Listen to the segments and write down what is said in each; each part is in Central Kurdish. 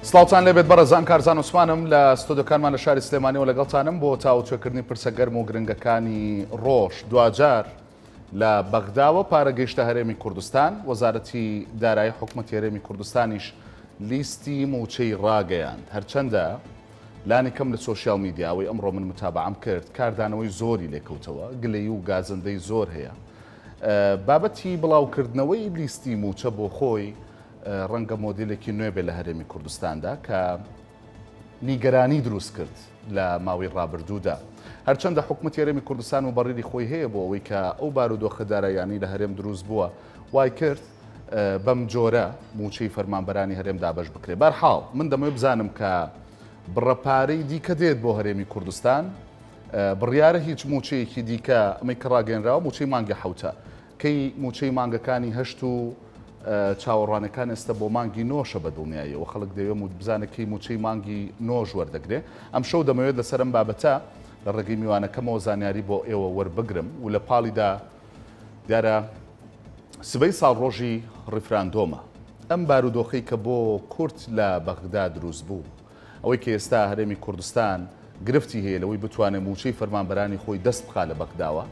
سڵاوتان لێبێت بەڕێزان کارزان عوسمانم لە ستۆدیۆکانمان لە شاری سلێمانیەوە لەگەڵتانم بۆ تاوتوێکردنی پرسە گەرم و گرنگەکانی ڕۆژ دوجار لە بەغداوە پارەگەیشتە هەرێمی کوردستان. وەزارەتی دارایی حکوومەتی هەرێمی کوردستانیش لیستی موچەی ڕاگەیاند. هەرچەندە لانی کەم لە سۆشیال میدیاوەی ئەمڕۆ من متابعەم کرد کاردانەوەی زۆری لێکەوتەوە، گلەیی و گازندەی زۆر هەیە. بابەتی بڵاوکردنەوەی لیستی موچە بۆ خۆی ڕەنگە مۆدیلێکی نوێ بێ لە هەرێمی کوردستاندا کە نیگەرانی دروست کرد لە ماوەی ڕابردوودا. هەرچەندە حکوومەتی هەرێمی کوردستان و بەڕێری خۆی هەیە بۆ ئەوەی کە ئەو بارودۆخە داراییانی لە هەرێم دروست بووە وای کرد بەم جۆرە موچەی فەرمانبەرانی هەرێم دابەش بکرێ. بەرحاڵ من دەمەوێت بزانم کە بڕەپارەی دیکە دێت بۆ هەرێمی کوردستان، بڕیارە هیچ موچەیەکی دیکە ئەمەی کە ڕاگەێنراوە موچەی مانگە حوتە کەی موچەی مانگەکانی هەشت و چاوەڕوانەکان ئێستا بۆ مانگی نۆشە بە دڵنیاییەوە خەڵک دەوێت بزانەکەی موچەی مانگی نۆژ وەردەگرێ. ئەم شەو دەمەوێت لەسەرم بابەتە لە ڕێگەی میوانەکەمەوە زانیاری بۆ ئێوە وەربگرم و لە پاڵیدا دیارە سبەی ساڵ ڕۆژی ڕیفراندۆمە. ئەم بارودۆخەی کە بۆ کورد لە بەغدا دروست بوو، ئەوەی کە ئێستا هەرێمی کوردستان گرفتی هەیە لەوەی بتوانێت موچەی فەرمانبەرانی خۆی دەست بخات لە بەغداوە،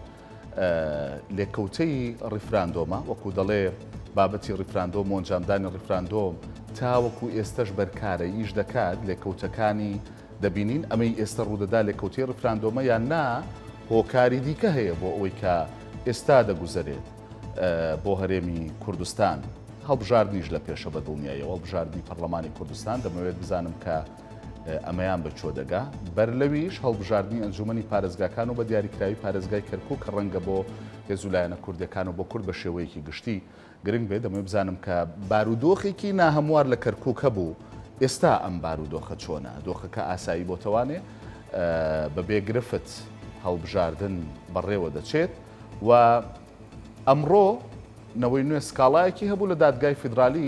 لێکەوتەی ڕیفراندۆمە وەکو دەڵێ بابەتی ڕیفراندۆم و ئەنجامدانی ڕیفراندۆم تاوەکو ئێستش بەرکارە ئیش دەکات لێکەوتەکانی دەبینین ئەمەی ئێستا ڕوودەدا لێکەوتی ڕیفراندۆمە یان نا هۆکاری دیکە هەیە بۆ ئەوەی کە ئێستا دەگوزارێت بۆ هەرێمی کوردستان. هەڵبژاردنیش لە پێشە بە دڵنیاییەوە هەڵبژاردننی پەرلەمانی کوردستان دەمەوێت بزانم کە ئەمەیان بەچۆ دەگا. بەر لەویش هەڵبژاردننی ئەنجومەنی پارێزگاکان و بە دیاریکراوی پارێزگای کەرکووک کە ڕەنگە بۆ هێزولایەنە کوردەکان و بۆ کورد بە شێوەیەکی گشتی گرنگ بێت. دەمەوێت بزانم کە بارودۆخێکی ناهەموار لە کەرکووک هەبوو، ئێستا ئەم بارودۆخە چۆنە؟ دۆخەکە ئاسایی بۆتەوانێ بەبێ گرفت هەڵبژاردن بەڕێوە دەچێت و ئەمڕۆ نەوەی نوێ سکاڵایەکی هەبوو لە دادگای فیدرالی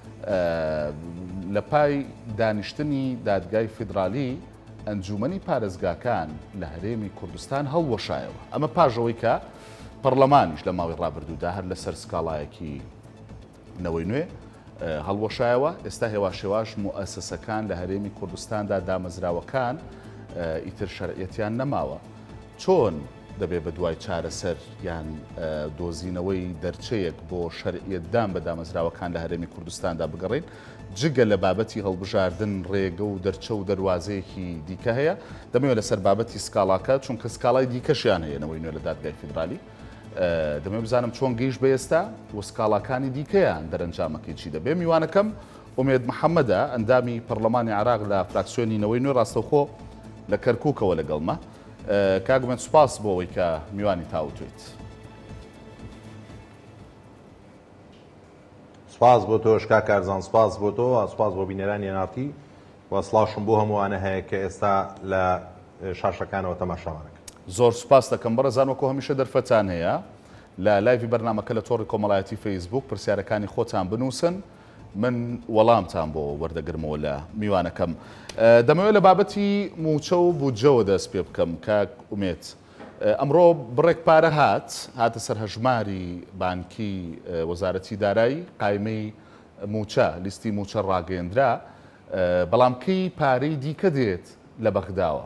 لە پای دانیشتنی دادگای فیدرالی ئەنجومەنی پارێزگاکان لە هەرێمی کوردستان هەڵوەشایەوە. ئەمە پاژەوەی کە پەرلەمانیش لە ماوەی ڕابردوودا هەر لەسەر سکاڵایەکی نەوەی نوێ هەڵوەشایەوە. ئێستا هێواشێواش موئەسسەکان لە هەرێمی کوردستاندا دامەزراوەکان ئیتر شەرعیەتیان نەماوە. چۆن دەبێت بە دوای چارەسەر یان دۆزینەوەی دەرچەیەک بۆ شەرعیەتدان بە دامەزراوەکان لە هەرێمی کوردستاندا بگەڕێن جگە لە بابەتی هەڵبژاردن ڕێگە و دەرچە و دەواازەیەکی دیکە هەیە. دەمەوێت لەسەر بابەتی سکاڵاکە چونکە سکاڵای دیکەشیان هەیەنەوەی نوێ لە دادگای فیدرالی دەمێ بزانم چۆن گەیشت بە ئێستا و سکاڵاکانی دیکەیان دەرەنجامەکەی چی دەبێ. میوانەکەم ئومێد محەممەدە ئەندامی پەرلەمانی عراق لە فراکسیۆنی نەوەی نوێ ڕاستەوخۆ لە کەرکووکەوە لەگەڵمە. کاگومێت سوپاس بۆ ئەوەی کە میوانی تاوتوێت. سپاس بۆ تۆ شکا کارزان، سپاس بۆ تۆ، سپاس بۆ بینەرانی نارتی و سڵاشم بۆ هەمووانە هەیە کە ئێستا لە شاشەکانەوە تەماشاوانەکە. زۆر سوپاس دەکەم بەڕێزان وەکو هەمیشە دەرفەتان هەیە لە لایڤی بەرنامەکە لە تۆڕی کۆمەڵایەتی فەیسبوک پرسیارەکانی خۆتان بنووسن من وەڵامتان بۆ وەردەگرمەوە لە میوانەکەم. دەمەوێت لە بابەتی موچە و بودجەوە دەست پێ بکەم کاک ئومێت. ئەمڕۆ بڕێک پارە هاتە سەر هەژماری بانکی وەزارەتی دارایی قایمەی موچە لیستی موچە ڕاگەیەندرا، بەڵام کەی پارەی دیکە دێت لە بەغداوە؟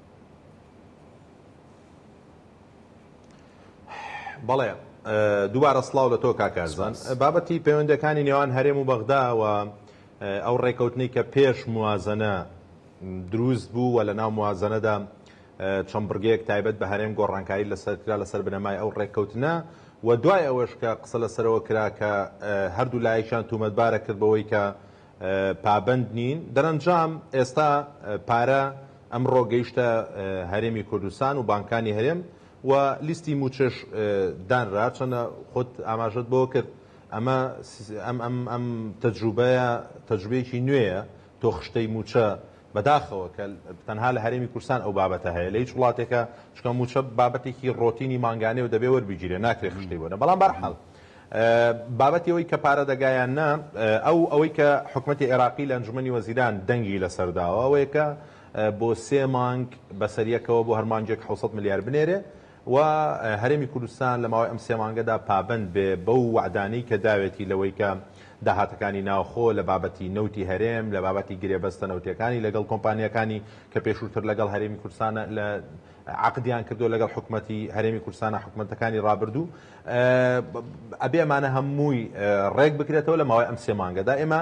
بەڵێ دووبارە سڵاو لە تۆ کاکارزان. بابەتی پەیوەندەکانی نێوان هەرێم و بەغدا و ئەو ڕێکەوتنی کە پێش موازنە دروست بوو و لە ناو موازنەدا چەند بڕگەیەک تایبەت بە هەرێم گۆڕانکاری لەسەرکرا لەسەر بنەمای ئەو ڕێکەوتنە و دوای ئەوەش کە قسە لەسەرەوە کرا کە هەردوو لایەکیان تومەتبارە کرد بەوەی کە پابند نین. دەرەنجام ئێستا پارە ئەمڕۆ گەیشتە هەرێمی کوردستان و بانکانی هەرێم و لیستی موچەش دانرا. چەنە خۆت ئاماژەت بۆ کرد ئەمە ئەم تەجروبەیەکی نوێیە تۆ خشتەی موچە بەداخەوە کە تەنها لە هەرێمی کوردستان ئەو بابەتە هەیە لە هیچ وڵاتێکە چکە موچە بابەتێکی ڕۆتینی مانگانەی و دەبێ وەربگیرێ ناکرێت خشتەی بۆنە. بەڵام بەرحاڵ بابەتی ئەوەی کە پارە دەگایان نا ئەوەی کە حکوومەتی عێراقی لە ئەنجومەنی وەزیران دەنگی لەسەرداوە ئەوەیە کە بۆ 3 مانگ بەسەریەکەوە بۆ هەر مانگێک 600 ملیار بنێرێ و هەرێمی کوردستان لە ماوەی ئەم 3 مانگەدا پابند بێ بەو وعدانەی کە داوێتی لەوەی کە داهاتەکانی ناوخۆ لە بابەتی نەوتی هەرێم لە بابەتی گرێبەستە نەوتیەکانی لەگەڵ کۆمپانیەکانی کە پێشووتر لەگەڵ هەرێمی کوردستانە لە عقدیان کردو لەگەڵ حکوومەتی هەرێمی کوردستانە حکوومەتەکانی ڕابردوو ئەبێ ئەمانە هەمووی ڕێک بکرێتەوە لە ماوەی ئەم سێ مانگەدا ئێمە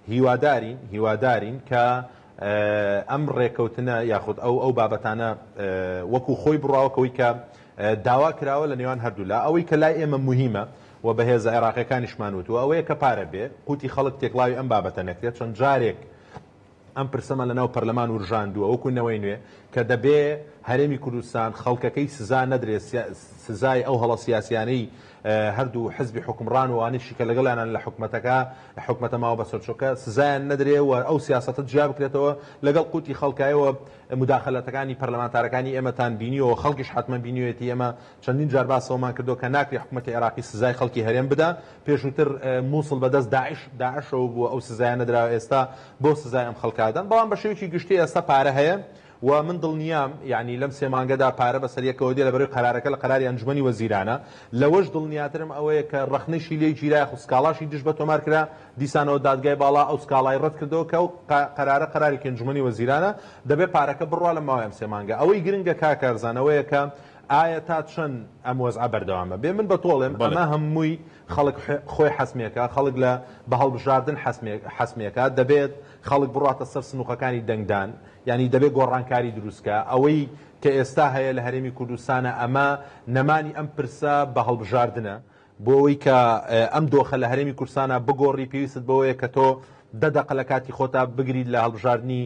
هیوادارین کە ئەم ڕێکەوتنە یاخود ئەو بابەتانە وەکو خۆی بڕاوەکەوەی کە داوا کراوە لە نێوان هەردوو لا ئەوەی کە لای ئێمە مهمە و بەهێزە عێراقیەکانیشمان وتووە ئەوەیە کە پارە بێ قوتی خەڵک تێکڵاوی ئەم بابەتە نەکرێت چەند جارێک ئەم پرسەمە لەناو پەرلەمان ورژاندووە وەکو نەوەی نوێ کە دەبێ هەرێمی کوردستان خەڵکەکەی سزا نەدرێت سزای ئەو هەڵە سیاسیانەی هەردوو حزبی حکمڕان و ئانیشی کە لەگەڵیانان لە حکومەتە ماوە بە سەرچۆکە سزایان نەدرێ و ئەو سیاسەتە جیا بکرێتەوە لەگەڵ قوتی خەڵکایەوە مداخلەتەکانی پەرلەمانتارەکانی ئێمەتان بینیەوە خەڵکیش حتممە بینیوێتی ئێمە چەندین جار باسەوەمان کردو کە ناکری حکومەتی عێراقی سزای خەڵکی هەرێم بدا پێشووتر مووسڵ بەدەست داعشەوە بووە ئەو سزایان نەدراوە ئێستا بۆ سزای ئەم خەڵکادان بەڵام بە شێوکی گشتی ئێستا پارە هەیە و من دڵنیام یعنی لەم سێ مانگەدا پارە بەسەریەکەوە دێ لە بەروی قەرارەکە لە قەراری ئەنجومەنی وەزیرانە لەوەش دڵنیاترم ئەوەیە کە ڕەخنەشی لێی گیرای خو سکاڵاشی دژ بە تۆمار کرا دیسانەوە دادگای باڵا ئەو سکاڵای ڕەت کردەوە کە ئەو قەرارەی ئەنجومەنی وەزیرانە دەبێت پارەکە بڕوا لە ماوەی ئەم سێ مانگە ئەوەی گرنگە کاکارزانەوەیە کە ئایا تا چەند ئەم وەزعە بەردەوامە بێ من بەتۆڵێم ئەمە هەمووی خەڵک خۆی حەسمێکە خەڵک لە بە هەڵبژاردن حەسمێکە دەبێت خەڵک بڕاتە سەر سنووقەکانی دەنگدان یعنی دەبێت گۆڕانکاری دروستکە ئەوەی کە ئێستا هەیە لە هەرێمی کوردستانە ئەمە نەمانی ئەم پرسە بە هەڵبژاردنە بۆ ئەوەی کە ئەم دۆخە لە هەرێمی کوردستانە بگۆڕی پێویست بەوەیە کە تۆ دەدەقە لە کاتی خۆتا بگریت لە هەڵبژاردننی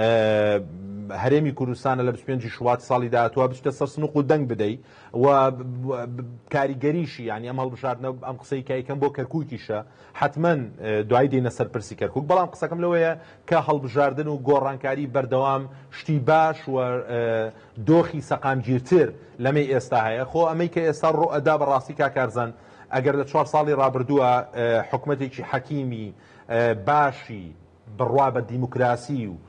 هەرێمی کوردستانە لە 25 شوات ساڵی داهاتوە بچتە سەر سنووق و دەنگ بدەیت و کاریگەریشی یعنی ئەم هەڵبژاردنە ئەم قسەی کە یەکەم بۆ کەرکووکیشە حتمما دوای دێنە سەر پرسی کەرکووک بەڵام قسەکەم لەوەیە کە هەڵبژاردن و گۆڕانکاری بەردەوام شتی باش و دۆخی سەقامگیرتر لەمەی ئێستا هەیە خۆ ئەمەی کە ئێستا ڕۆ ئەدا بەڕاستی کاکارزان ئەگەر لە 4 ساڵی ڕابردووە حکومەتێکی حەکیمی باشی بڕوا بە دیموکراسی و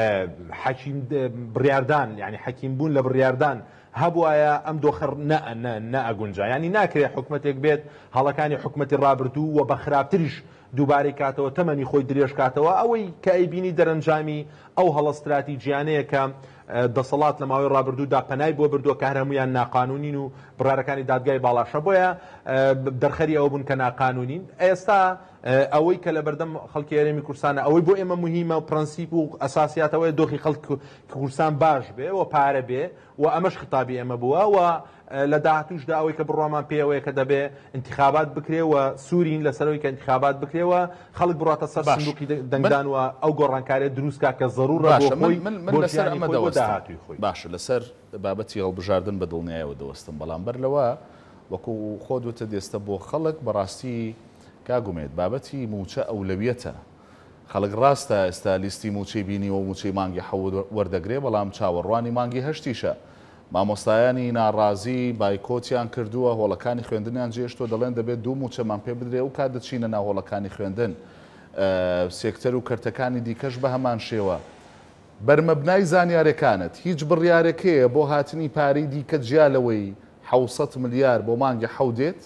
بڕاردان یعنی حەکیم بوون لە بڕاردان هەبوایە ئەم دۆخەر نەئەگونجا ینی ناکرێت حکومەتێک بێت هەڵەکانی حکومەتی ڕابردوو و بە خراپتریش دووبارەی کاتەوە تەمەنی خۆی درێژ کاتەوە ئەوەی کە ئەیبینی دەرەنجامی ئەو هەڵەستراتیجیانەیە کە دەسەڵات لە ماوەی ڕابردوودا پەنای بۆ بردووە کە هەمویان ناقانونین و بڕارەکانی دادگای باڵاشە بۆیە دەرخەری ئەوە بوون کە ناقانونین ئێستا ئەوەی کە لە بەردەم خەڵکی هەرێمی کوردستانە ئەوەی بۆ ئێمە مهمە و پرەنسیپ و ئەساسیاتەوەی دۆخی خەڵک کوردستان باش بێ و پارە بێ و ئەمەش خطابی ئێمە بووە و لە داهاتووشدا ئەوەی کە بڕوامان پێوەیە کە دەبێ انتخابات بکرێ و سوورین لەسەرەوەی کە انتخابات بکرێەوە خەڵک بڕاتە سەر سندوقی دەنگدان و ئەو گۆڕانکارێت دروستکە کە ضرورە بۆ لەسەر ئەمە دەوەستاهاتوی خۆی باشە لەسەر بابەتی هەڵبژاردن بە دڵنیایەوە دەوەستم بەڵام بەر لەوە وەکو خۆت وتە دێستە بۆ خەڵک بەڕاستی کاگومێت بابەتی موچە ئەولەویەتە خەڵک ڕاستە ئێستا لیستی موچەی بینی و موچەی مانگی حەوت وەردەگرێ بەڵام چاوەڕوانی مانگی هەشتیشە مامۆستایانی ناڕازی بایکۆتیان کردووە هۆڵەکانی خوێندنیان جێشتۆ دەڵێن دەبێت دوو موچەمان پێ بدرێ و کات دەچینە ناو هۆڵەکانی خوێندن سێکتەر و کەرتەکانی دیکەش بە هەمان شێوە بەرمەبنای زانیارەکانت هیچ بڕیارێکەیە بۆ هاتنی پارەی دیکە جیالەوەی 700 ملیار بۆ مانگی حەودێت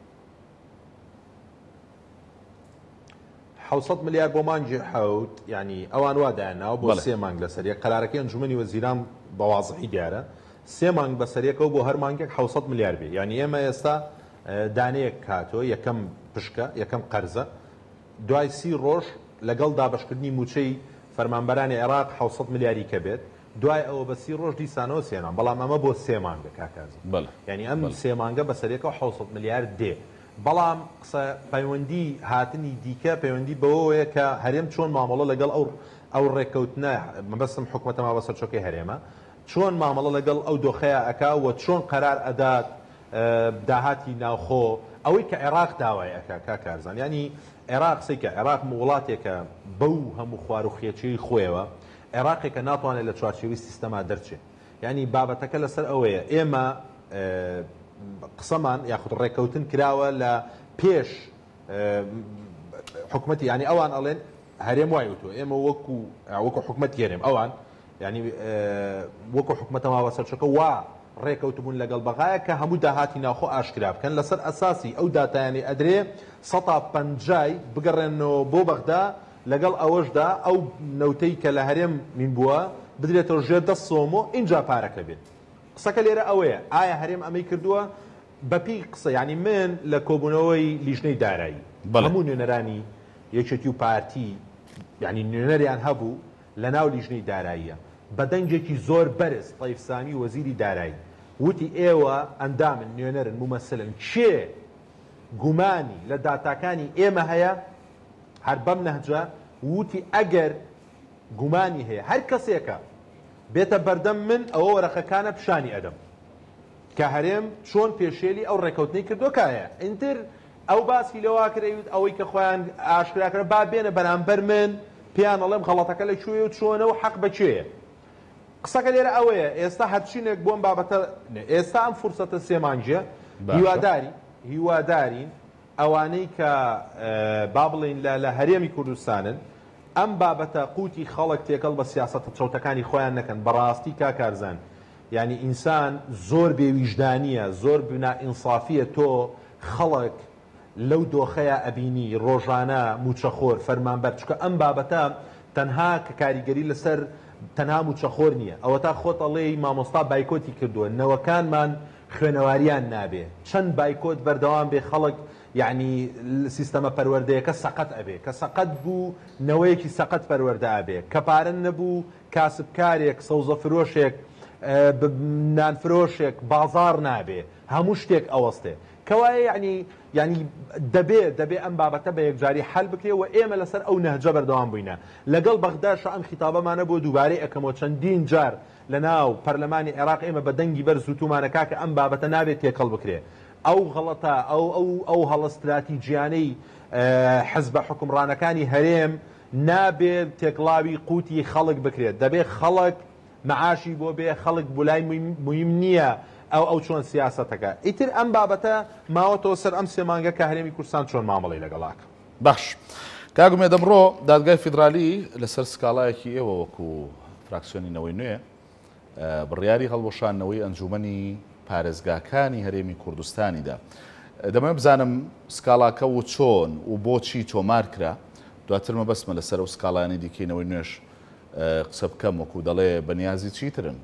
700 ملیار بۆ مانگی حەوت ینی ئەوان وادایاناوە بۆ سێ مانگ لەسەریە قەرارەکەی ئەنجومەنی وەزیران بەوازحی دیارە سێ مانگ بەسەریەکەوە بۆ هەر مانگێک 700 ملیار بێ ینی ئێمە ئێستا دانەیەک کاتۆ یەکەم پشکە یەکەم قەرزە دوای 30 ڕۆژ لەگەڵ دابشکردنی موچەی فەرمانبەرانی عێراق 700 ملیاری کە بێت دوای ئەوە بە 30 ڕۆژ دیسانەوە سێنان بەڵام ئەمە بۆ سێ مانگە کاکازم ینی ئەم سێ مانگە بەسەریەکەوە 700 ملیار دێ بەڵام قسە پەیوەندی هاتنی دیکە پەیوەندی بەوەیە کە هەرێم چۆن مامەڵە لەگەڵ ئەو ڕێککەوتنە مەبەستم حکومەتەما بە سەرچۆکەی هەرێمە چۆن مامەڵە لەگەڵ ئەو دۆخەیە ئەکا و چۆن قەرار ئەدات داهاتی ناوخۆ ئەوەی کە عێراق داوای ئەکا کاکارزان ینی عێراق سێکە عێراق وڵاتێکە بەو هەموو خواروخێچەی خۆیەوە عێراقێکە ناتوانێت لە چوارچێوی سیستەما دەرچێت ینی بابەتەکە لەسەر ئەوەیە ئێمە قسەمان یاخود ڕێککەوتن کراوە لە پێش حکومەتی ینی ئەوان ئەڵێن هەرێم وای وتۆ ئێمە وەکو حکومەت هێرێم ئەوان ینی وەکو حکومەتەما بە سەرچەکە وا ڕێکەوتبوون لەگەڵ بەغایە کە هەموو داهاتی ناوخۆ ئاشکرا بکەن لەسەر ئەساسی ئەو داتایانی ئەدرێ 150 بگەڕێنەوە بۆ بەغدا لەگەڵ ئەوەشدا ئەو نەوتەی کە لە هەرێم من بووە بدرێتەوە ژێر دەست سۆمۆ اینجا پارەکە بێت. قسەکە لێرە ئەوەیە ئایا هەرێم ئەمەی کردووە بەپی قسە ینی من لە کۆبوونەوەی لیژنەی دارایی هەموو نوێنەرانی یەکێتی و پارتی ینی نوێنەریان هەبوو لە ناو لیژنەی داراییە بەدەنجێکی زۆر بەرز تەیفسامی وەزیری دارایی وتی ئێوە ئەندامن نوێنەرن ممەسلن کێ گومانی لە داتاکانی ئێمە هەیە هەر بەم نەهجە وتی ئەگەر گومانی هەیە هەر کەسێکە بێتە بەردەم من ئەوە وەرەخەکانە پیشانی ئەدەم کە هەرێم چۆن پێشێلی ئەو ڕێکەوتنەی کردوکایە ئینتر ئەو باسی لەوا کرێت ئەوەی کە خۆیان ئاشکراکرە با بێنە بەرامبەر من پێیان ئەڵێم غەڵەتەکە لەکوێ و چۆنەوە حەق بەکوێیە. قسەکە لێرە ئەوەیە ئێستا هەرچینێک بۆم بابەتە ئێستا ئەم فرسەتە سێمانجە هیوادارین ئەوانەی کە با بڵین لە هەرێمی کوردستانن ئەم بابەتە قوتی خەڵک تێکەڵ بە سیاسەتە چەوتەکانی خۆیان نەکەن بەڕاستی کاکارزان یعنی ئینسان زۆر بێویژدانیە زۆر بنائینسافیە تۆ خەڵک لەو دۆخەیە ئەبینی ڕۆژانە موچەخۆر فەرمانبەر چکە ئەم بابەتە تەنها کە کاریگەری لەسەر تەنها موچەخۆر نییە ئەوە تا خۆت ئەڵێی مامۆستا بایکۆتی کردووە نەوەکانمان خوێنەواریان نابێ چەند بایکۆت بەردەوام بێ خەڵک یعنی سیستەمە پەروەردەیەکە سەقەت ئەبێ کە سەقەت بوو نەوەیەکی سەقەت پەروەردە ئەبێ کە پارە نەبوو کاسبکارێک سەوزە فرۆشێک نانفرۆشێک بازار نابێ هەموو شتێک ئەوەستێ کەوایە ینی دەبێ ئەم بابەتە بە یەکجاری حل بکرێ و ئێمە لەسەر ئەو نەهجە بەردەوام بووینە لەگەڵ بەغداش ئەم خیتابەمانە بۆ دووبارەی ئەەکەمەوە چەندین جار لە ناو پەرلەمانی عێراق ئێمە بە دەنگی بەر زووتومانەکە کە ئەم بابەتە نابێت تێکەڵ بکرێ ئەو غەڵەتە ئەو هەڵە استراتیجیانەی حزبە حکومڕانەکانی هەرێم نابێت تێکڵاوی قوتی خەڵک بکرێت دەبێت خەڵک معاشی بۆ بێ خەڵک بولای مهم نییە ئەو چۆن سیاسەتەکە ئیتر ئەم بابەتە ماوەتەوە سەر ئەم سێمانگە کە هەرێمی کوردستان چۆن مامەڵی لەگەڵاکە باش کاگومێ دەمڕۆ دادگای فیدرالی لەسەر سکاڵایەکی ئێوە وەکو فراکسیۆنینەوەی نوێ بڕیاری هەڵوەشانەوەی ئەنجومەنی پارێزگاکانی هەرێمی کوردستانیدا دەمە بزانم سکاڵاکە و چۆن و بۆچی تۆمار کرا دواتر مەبەستمە لەسەر ئەو سکاڵانی دیکەینەوەی نوێش قسە بکەم وەکو دەڵێ بەنیازی چیترن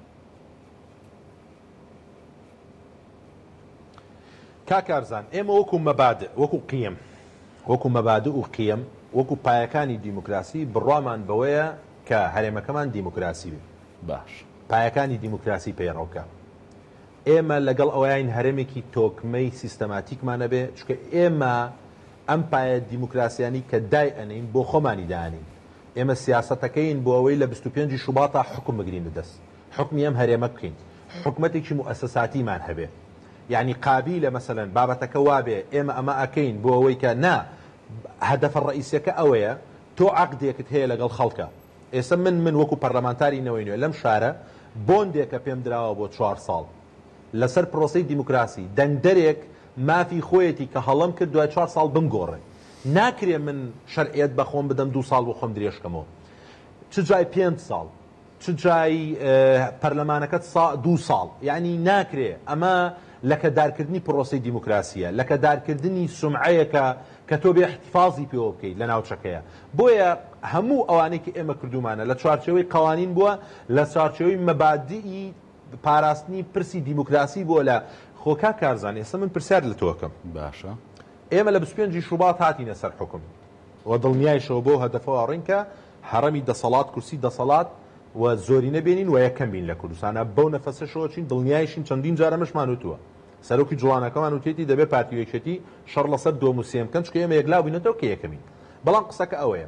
کاکارزان ئێمە وەکو مەبادە وەکو قیم وەکو مەبادە و قیم وەکو پایەکانی دیموکراسی بڕوامان بەوەیە کە هەرێمەکەمان دیموکراسی بێ باش پایەکانی دیموکراسی پەیڕەوکە ئێمە لەگەڵ ئەوەیان هەرێمێکی تۆکمەی سیستەماتیکمانە بێ چکە ئێمە ئەم پایە دیموکراسیانی کە دای ئەنین بۆ خۆمانی دانین ئێمە سیاسەتەکەین بۆ ئەوەی لە 25 شوباتا حکم بگرین لەدەست حکمی ئەم هەرێمە بکەین حکومەتێکی موئەسەساتیمان هەبێ یعنی قابلە مەسەلەن بابەتەکە وابێ ئێمە ئەمە ئەکەین بۆ ئەوەی کە نا هەدەفە ڕئیسەکە ئەوەیە تۆ عەقدێکت هەیە لەگەڵ خەڵکە ئێستا من وەکو پەرلەمانتاری نەوەی نوێ لەم شارە بۆندێکە پێم دراوە بۆ 4 ساڵ لەسەر پرۆسەی دیموکراسی دەنگدەرێک مافی خۆیەتی کە هەڵم کرد دوای 4 ساڵ بمگۆڕێ ناکرێ من شەرعیەت بە خۆم بدەم 2 ساڵ بۆ خۆم درێژکەمەوە چ جای 5 ساڵ چ جای پەرلەمانەکەت 2 ساڵ یعنی ناکرێ ئەمە لەکەدارکردنی پرۆسەی دیموکراسیە لەکەدارکردنی سومعەیەکە کە تۆ بێ احتفاظی پێوە بکەیت لە ناوچەکەیە بۆیە هەموو ئەوانەی کە ئێمە کردومانە لە چوارچێوەی قوانین بووە لە چوارچێوەی مەبادئی پاراستنی پرسی دیموکراسی بووە لە خۆکا کارزان ئێستا من پرسیار لە تۆکەم باشە ئێمە لە 25 شوبات هاتینە سەر حکم و دڵنیایشەوە بۆ هەدەفەوە ڕینکە حرەمی دەسەڵات کورسی دەسەڵات و زۆری نەبێنین و یەکەم بین لە کوردستانە بەو نەفەسەشەوەچین دڵنیایشین چەندین جارە مەشمان وتووە سەرۆکی جوڵانەکەمان وتێتی دەبێت پارتیوێکێتی شەڕ لەسەر دۆ موسیێم بکەن چکە ئێمە یەکلااو بینێتەوە کە یەکەمین بەڵام قسەکە ئەوەیە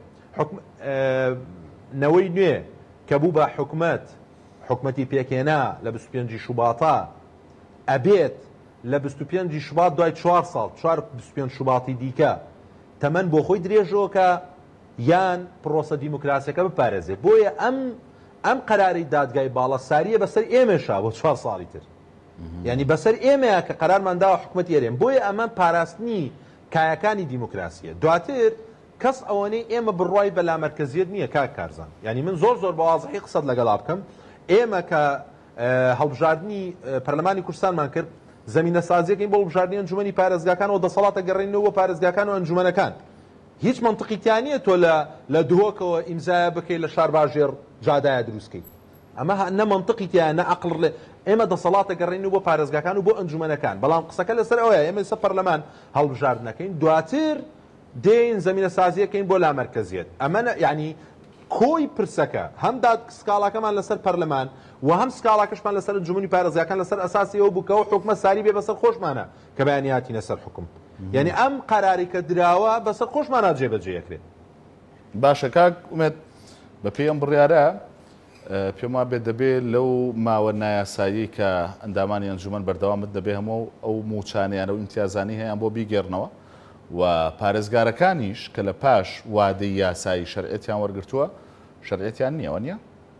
نەوەی نوێ کە بوو بە حکومەتی پێکێنا لە 25 شوباتا ئەبێت لە 25 شوبات دوای 4 ساڵ 25 شوباتی دیکە تەمەەن بۆ خۆی درێژەوە کە یان پرۆسە دیموکراسیەکە بپارێزێ بۆیە ئەم قەراری دادگای باڵا ساریە بەسەر ئێمەشا بۆ 4 ساڵی تر یعنی بەسەر ئێمەیە کە قەرارمانداوە حکومەتی هەرێم بۆیە ئەمە پاراستنی کایەکانی دیموکراسیە دواتر کەس ئەوەنەی ئێمە بڕوای بەلامەرکەزیەت نییە کارزان یعنی من زۆر بەوازحی قسەت لەگەڵا بکەم ئێمە کە هەڵبژاردننی پەرلەمانی کوردستانمان کرد زمینە سازیەکەین بۆ بژاردننی ئەنجومەنی پارێزگاکانەوە دەسەڵاتە گەڕێنەوە بۆ پارێزگاکان و ئەنجومەنەکان هیچ منطقیتیانە تۆ لە دهۆکەوە ئیمزایە بکەیت لە شار باژێر جادایە دروستکەیت ئەمە نە منطقیتیان نە عەقڵ ئێمە دەسەڵاتە گەڕێنەوە بۆ پارێزگاکان و بۆ ئەنجومەنەکان بەڵام قسەکە لەسەر ئەوەیە ئێمە سە پەرلەمان هەڵبژاردنەکەین دواتر دێن زمینە سازیەکەین بۆ لامەرکەزیەت ئەمە یعنی کۆی پرسەکە هەم سکاڵاکەمان لەسەر پەرلەمان و هەم سکاڵاکەشمان لەسەر ئەنجومەنی پارێزگاکان لەسەر ئەساسی ئەوە بووکەوە حکومە ساری بێ بەسەر خۆشمانە کە بەیانیاتینە سەر حکوم یعنی ئەم قەراری کە دراوە بەسەر خۆشمانە جێبەجێەکرێت باشە کاک ئومێد بە پێی ئەم بڕیارە پێم وا بێت دەبێت لەو ماوە نایاسایی کە ئەندامانی ئەنجومەن بەردەوامت دەبێ هەموو ئەو موچانیان و ئیمتیازانی هەیەیان بۆ بیگێڕنەوە و پارێزگارەکانیش کە لە پاش وادەی یاسایی شەرعەتیان وەرگرتووە شەرعەتیان نییەوە نییە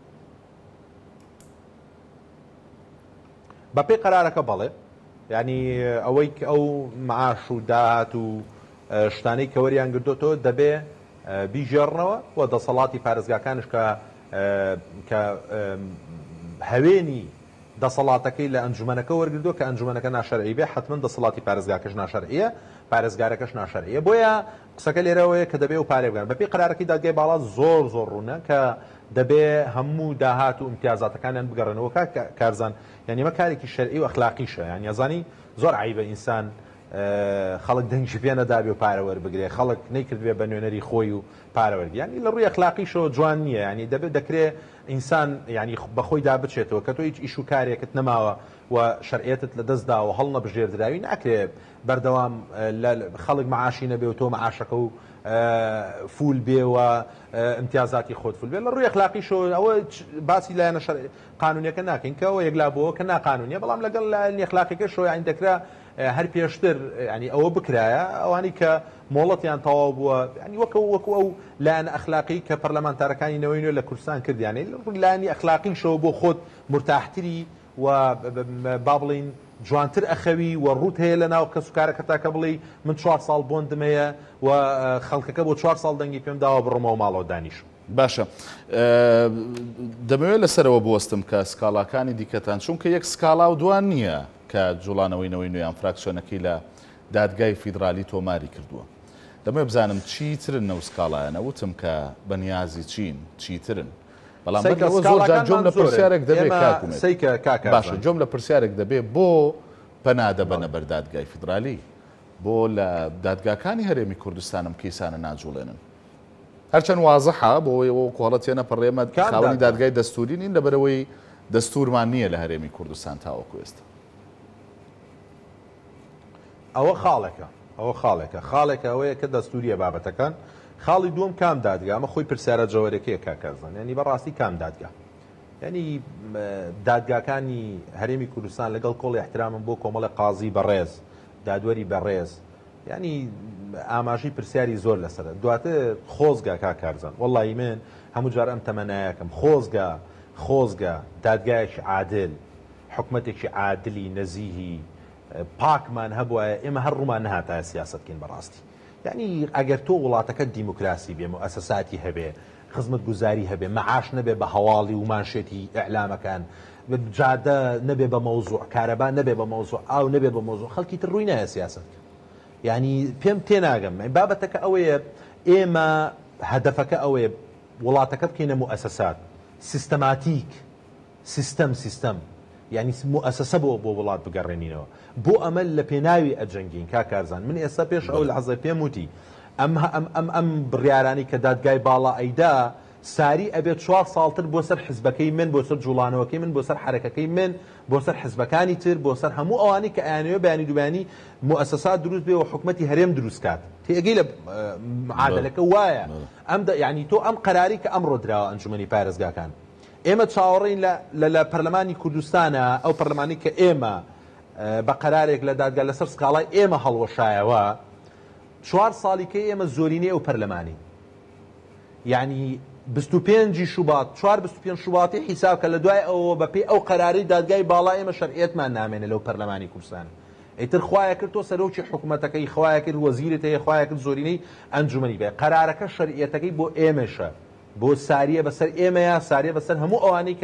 بەپێی قەرارەکە بەڵێ ینی ئەوەی ئەو معاش و داهات و شتانەی کە وەریان گردوتەوە دەبێ بیژێڕنەوە و دەسەڵاتی پارێزگاکانش کە هەوێنی دەسەڵاتەکەی لە ئەنجومەنەکە وەرگردووە کە ئەنجومەنەکە ناشەرعی بێ حتمما دەسەڵاتی پارێزگاکەش ناشەرعیە پارێزگارەکەش ناشەرعیە بۆیە قسەکە لێرەوەیە کە دەبێ و پارێ بگەن بەپێی قەرارەکەی دادگای باڵا زۆر زۆر ڕوونە کە دەبێ هەموو داهات و امتیازاتەکانیان بگەڕێنەوە کارزان یعنی ئەمە کارێکی شەرعی و ئەخلاقیشە یعنی ئەزانی زۆر عیبە ئینسان خەڵک دەنگی پێ نەدابێ و پارە وەربگرێ خەڵک نەیکردوێ بە نوێنەری خۆی و پارە وەرگێ ینی لە ڕووی ئەخلاقیشەوە جوان نییە ینی دەکرێ ئینسان ینی بەخۆی دابچێتەوە کە تۆ هیچ ئیش و کارێکت نەماوە و شەرعێتت لە دەستداوە هەڵ نەبژێردراوی ناکرێ بەردەوام خەڵک معاشی نەبێ و تۆ معاشەکە و فول بێ و امتیازاتی خۆت فول بێ لە ڕووی ئەخلاقیشەوە ئەوە باسی لایەنە قانونیەکە ناکەین کە ئەوە یەکلابەوە کە ناقانونیە بەڵام لەگەڵ لایەنی ئەخلاقیەکەشەوە یعنی دەکرا هەر پێشتر ینی ئەوە بکرایە ئەوانی کە مۆڵەتیان تەواو بووە ینی وەکو ئەو لایەنە ئەخلاقی کە پەرلەمانتارەکانی نەوەی لە کوردستان کردیانەی لایەنی ئەخلاقیشەوە بۆ خۆت مرتاحتری و با بڵین جوانتر ئەخەوی و ڕوت هەیە لە ناو کەس و کارەکە تاکە بڵێ من 4 ساڵ بۆندم هەیە و خەڵکەکە بۆ 4 ساڵ دەنگی پێم داوە بڕۆمەوە ماڵەوە دانیشم باشە دەمەوێت لەسەرەوە بوەستم کە سکاڵاکانی دیکەتان چونکە یەک سکاڵا و دوان نییە کە جوڵانەوەی نوێیان فراکسیۆنەکەی لە دادگای فیدرالی تۆماری کردووە دەمەوێت بزانم چیترن نەو سکاڵایانە وتم کە بەنیازی چین چیترن بەڵام زۆر جۆم لە پرسیارێک دەبێت کاکومێت باشە جۆم لە پرسیارێک دەبێت بۆ پەنادەبەنە بەر دادگای فیدرالی بۆ لە دادگاکانی هەرێمی کوردستانم کیسانە ناجوڵێنن هەرچەند وازەحە بۆ ئەوە کۆڵەتێنە پڕێمە خاوەنی دادگای دەستوری نین لەبەرەوەی دەستورمان نییە لە هەرێمی کوردستان تاوەکو ئێستا ئەوە خاڵێکە ئەوەیە کە دەستوریە بابەتەکان خاڵی دووەم کام دادگا ئەمە خۆی پرسیارە جەوەرەکەیە کاکەزان ینی بەڕاستی کام دادگا ینی دادگاکانی هەرێمی کوردستان لەگەڵ کۆڵی احترامم بۆ کۆمەڵە قازی بەڕێز دادوەری بەڕێز ینی ئاماژی پرسیاری زۆر لەسەر دواتر خۆزگا کاکارزان وەڵی من هەموو جار ئەم تەمەنایەکەم خۆزگا دادگایەکی عادل حکومەتێکی عادلی نەزیهی پاکمان هەبووە ئێمە هەر ڕوومان نەهاتایە سیاسەتکەین بەڕاستی یعنی ئەگەر تۆ وڵاتەکە دیموکراسی بێ مؤسساتی هەبێ خزمەت گوزاری هەبێ مەعاش نەبێ بە هەواڵی و مانشێتی ئیعلامەکان جادە نەبێ بە مەوزوع کارەبا نەبێ بە مەوزوع ئاو نەبێ بە مەوزوع خەڵکی تر ڕووی نایە سیاسەت یعنی پێم تێناگەم بابەتەکە ئەوەیە ئێمە هەدەفەکە ئەوەیە وڵاتەکە بکەینە مؤسسات سیستەماتیک سیستەم یعنی مؤسسە بۆ وڵات بگەڕێنینەوە بۆ ئەمە لە پێناوی ئەجەنگین کاکارزان من ئێستا پێش ئەو لە حەزە پێم وتی ئەم بڕیارانی کە دادگای باڵا ئەیدا ساری ئەبێت 4 ساڵتر بۆ سەر حزبەکەی من بۆ سەر جوڵانەوەکەی من بۆ سەر حرەکەکەی من بۆ سەر حزبەکانی تر بۆ سەر هەموو ئەوانی کە ئەیانەوە بەیانی دوبیانی مؤسسات دروست بێ و حکومەتی هەرێم دروستکات تێگەی لە معادلەکە وایە یعنی تۆ ئەم قەراری کە ئەمڕۆ دراوە ئەنجومەنی پارێزگاکان ئێمە چاوەڕێین لە پەرلەمانی کوردستانە ئەو پەرلەمانی کە ئێمە بە قەرارێک لە دادگا لەسەر سکاڵای ئێمە هەڵوەشایەوە 4 ساڵیکەی ئێمە زۆرینەی ئەو پەرلەمانی یعنی 25 شوبات 25 شوباتی حیساب کە لە دوای ئەوە بەپێی ئەو قەراری دادگای باڵا ئێمە شەرعیەتمان نامێنێت لەو پەرلەمانی کوردستان ئیتر خوایە کرد تۆ سەرۆکی حکوومەتەکەی خوایە کرد وەزیرت هەیە خوایە کرد زۆرینەی ئەنجومەنی بێ قەرارەکە شەرعیەتەکەی بۆ ئێمەشە بۆ ساریە بەسەر ئێمەیە ساریە بەسەر هەموو ئەوانەی کە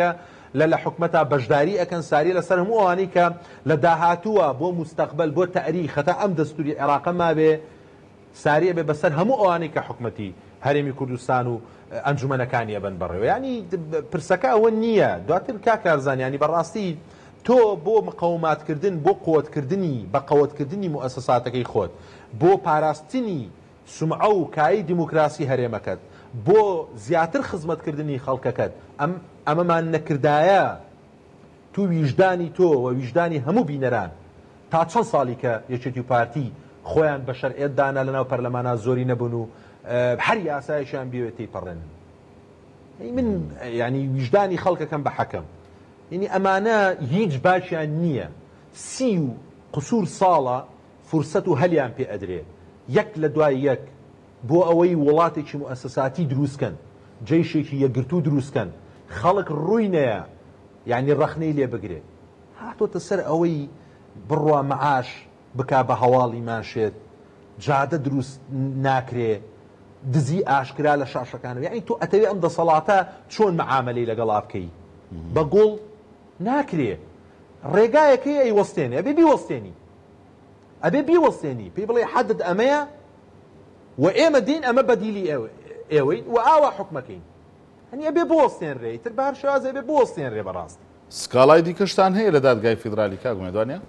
لە حکومەتا بەشداری ئەکەن ساری لەسەر هەموو ئەوانەی کە لە داهاتووە بۆ مستەقبل بۆ تەریخ هەتا ئەم دەستوری عێراق مابێ ساریە بێ بەسەر هەموو ئەوانەی کە حکومەتی هەرێمی کوردستان و ئەنجومەنەکانی بن بەڕێوە ینی پرسەکە ئەوە نییە دواتر کاکارزان ینی بەڕاستی تۆ بۆ مقاوماتکردن بۆ قوتکردنی بە قوتکردنی مؤسساتەکەی خۆت بۆ پاراستنی سمعە و کایی دیموکراسی هەرێمەکەت بۆ زیاتر خزمەتکردنی خەڵکەکەت ئەمەمان نەکردایە تو ویژدانی تۆ و ویژدانی هەموو بینەران تا چەند ساڵی کە یەکێتی و پارتی خۆیان بە شەرعێتدانا لەناو پەرلەمانە زۆری نەبوون و هەر یاسایشیان بێوێتی پەڕێن من ینی ویژدانی خەڵکەکەم بە حەکەم ینی ئەمانە هیچ باشیان نییە 30 و قسوور ساڵە فرسەت و هەلیان پێ ئەدرێ یەک لە دوای یەک بۆ ئەوەی وڵاتێکی مؤسساتی دروستکەن جێیشێکی یەکگرتوو دروستکەن خەڵک ڕووی نەیە یعنی ڕەخنەی لێ بگرێت هاتۆتە سەر ئەوەی بڕوا مەعاش بکا بە هەواڵی ماشێت جادە دروست ناکرێ دزی ئاشکرا لە شاشەکانەوە یعنی تۆ ئەتەوێ ئەم دەسەڵاتە چۆن مەعاملەی لەگەڵا بکەی بە گوڵ ناکرێ ڕێگایەکەی ئەیوەستێنێ ئەبێ بیوەستێنی ئەبێ بیوەستێنی پێی بڵێ حەدت ئەمەیە و ئێمە دین ئەمە بەدیلی ئێوەی و ئاوا حکومەکەین هەنی ئەبێ بوەستێنرێ تر بە هەر شێوازە ئەبێ بوەستێنرێ بەڕاست سکاڵای دیکەشتان هەیە لە دادگای فیدرالی کاگومێدوانە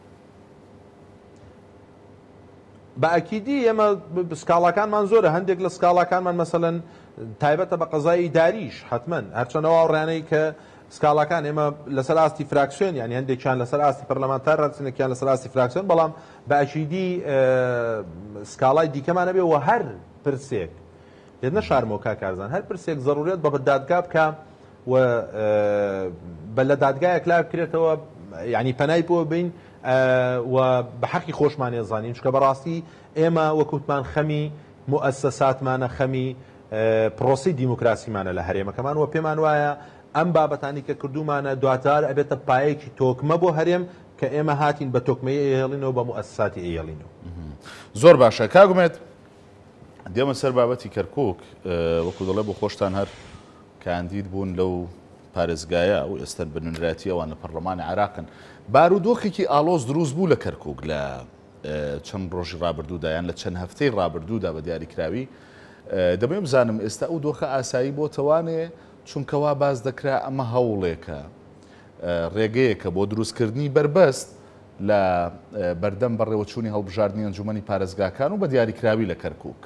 بە ئەکیدی ئێمە سکاڵاکانمان زۆرە هەندێک لە سکاڵاکانمان مەسەلەن تایبەتە بە قەزای داریش حتمما هەرچەنەوە ڕێنەی کە سکاڵاکان ئێمە لەسەر ئاستی فراکسیۆن یعنی هەندێکیان لەسەر ئاستی پەرلەمانتار ڕچنێکیان لەسەر ئاستی فراکسیۆن بەڵام بە ئەکیدی سکاڵای دیکەمانە بێ و هەر پرسێک لێت نەشارمەوە کاکارزان هەر پرسێک ضرورێت بە دادگا بکە و بە لە دادگایەک لا بکرێتەوە یعنی پەنای بۆ بین و بە حەقی خۆشمانێ زانین چکە بەڕاستی ئێمە وەکوتمان خەمی مؤسساتمانە خەمی پرۆسی دیموکراسیمانە لە هەرێمەکەمان و پێمان وایە ئەم بابەتانی کە کردومانە دواتر ئەبێتە پایەکی تۆکمە بۆ هەرێم کە ئێمە هاتین بە تۆکمەی ئێڵینەوە بە مؤسساتی ئێڵینەوە زۆر باشە کاگومێت دێمە سەر بابەتی کەرکووک وەکو دەڵێ بۆ خۆشتان هەر کاندید بوون لەو پارێزگایە و ئێستا بنوێنراتی ئەوان لە پەرلەمانی عێراقن بارودۆخێکی ئالۆز دروست بوو لە کەرکووک لە چەند ڕۆژی ڕابردوودا یان لە چەند هەفتەی ڕابردوودا بە دیاریکراوی دەبێ بزانم ئێستا ئەو دۆخە ئاسایی بۆ تەوانێ چونکەوا باز دەکرا ئەمە هەوڵێکە ڕێگەیەکە بۆ دروستکردنی بربەست لە بەردەم بەڕێوەچوونی هەڵبژاردننی ئەنجومەنی پارێزگاکان و بە دیاریکراوی لە کەرکووک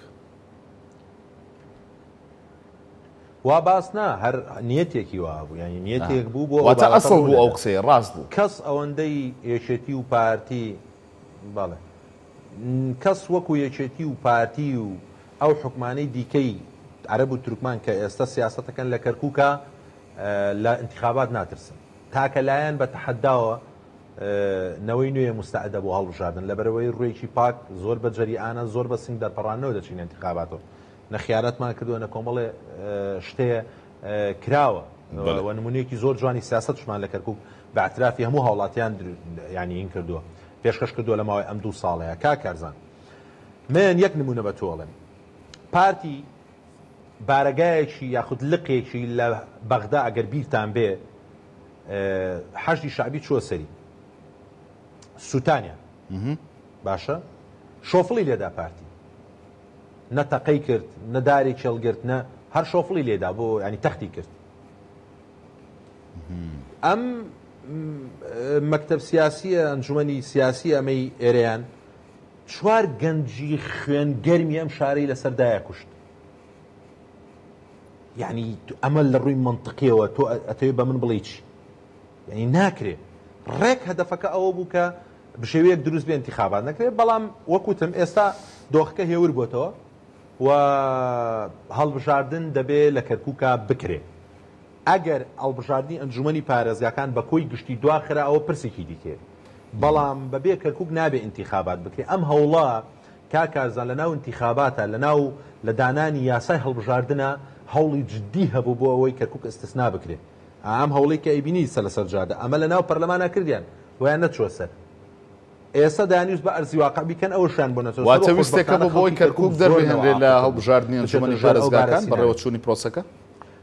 وا باسنا هەر نیەتێکی وا بوو ینی نیەتێک بوو بۆ واتە ئەسڵ بوو ئەو قسەی ڕاست بوو کەس ئەوەندەی یەکێتی و پارتی بەڵێ کەس وەکو یەکێتی و پارتی و ئەو حکومانەی دیکەی عەرەب و تورکمان کە ئێستا سیاسەتەکەن لە کەرکووکە لە انتخابات ناترسن تاکە لایەن بە تەحەداوە نەوەی نوێ مستعدە بۆ هەڵبژاردن لەبەرەوەی ڕوویەکی پاک زۆر بە جەریئانە زۆر بە سنگ دەرپەڕانەوە دەچین انتخاباتەوە نەخیارەتمان کردووە نە کۆمەڵێ شتەیە کراوە و نمونەیەکی زۆر جوانی سیاسەتشمان لە کەرکووک بە ئەترافی هەموو هاوڵاتیان ینی این کردووە پێشکەش کردووە لە ماوەی ئەم 2 ساڵەیە کاکارزان من یەک نمونە بە تۆڵێم پارتی بارەگایەکی یاخود لقێکی لە بەغدا ئەگەر بیرتان بێ حەشدی شعبی چووە سەری سووتانیا باشە شۆفڵی لێدا پارتی نەتەقەی کرد نەداری چێڵگرت نە هەر شۆفڵی لێدا بۆ ینی تەختی کرد ئەم مەکتەب سیاسیە ئەنجومەنی سیاسی ئەمەی ئێرەیان 4 گەنجی خوێنگەرمی ئەم شارەی لەسەردایە کوشت یعنی ئەمە لە ڕووی منطقیەوە تۆ ئەتەوێ بە من بڵێ چی یعنی ناکرێت ڕێک هەدەفەکە ئەوە بوو کە بشێوەیەک دروست بێ انتخابات نەکرێت بەڵام وەکوتم ئێستا دۆخەکە هێور بۆتەوە و هەڵبژاردن دەبێت لە کەرکووکە بکرێت ئەگەر هەڵبژاردننی ئەنجومەنی پارێزگاکان بە کۆی گشتی دواخرا ئەوە پرسێکی دیکێ بەڵام بەبێ کەرکووک نابێ انتخابات بکرێت ئەم هەوڵە کاکارزان لە ناو انتخاباتە لە ناو لە دانانی یاسای هەڵبژاردنە هەوڵی جدی هەبوو بۆ ئەوەی کەرکووک ئەستثنا بکرێت ئەم هەوڵی کە ئەیبینی لەسەر جادە ئەمە لە ناو پەرلەمانە کردیان ویان نەچوە سەر ئێستا دانیوز بە ئەرزی واقع بیکەن ئەوشان بۆ نەچوە واتە ویستێکە بۆ بۆی کەرکووک دەربهێنرێت لە هەڵبژاردننی ئەنجومەنی پارێزگاکان بەڕێوەچوونی پرۆسەکە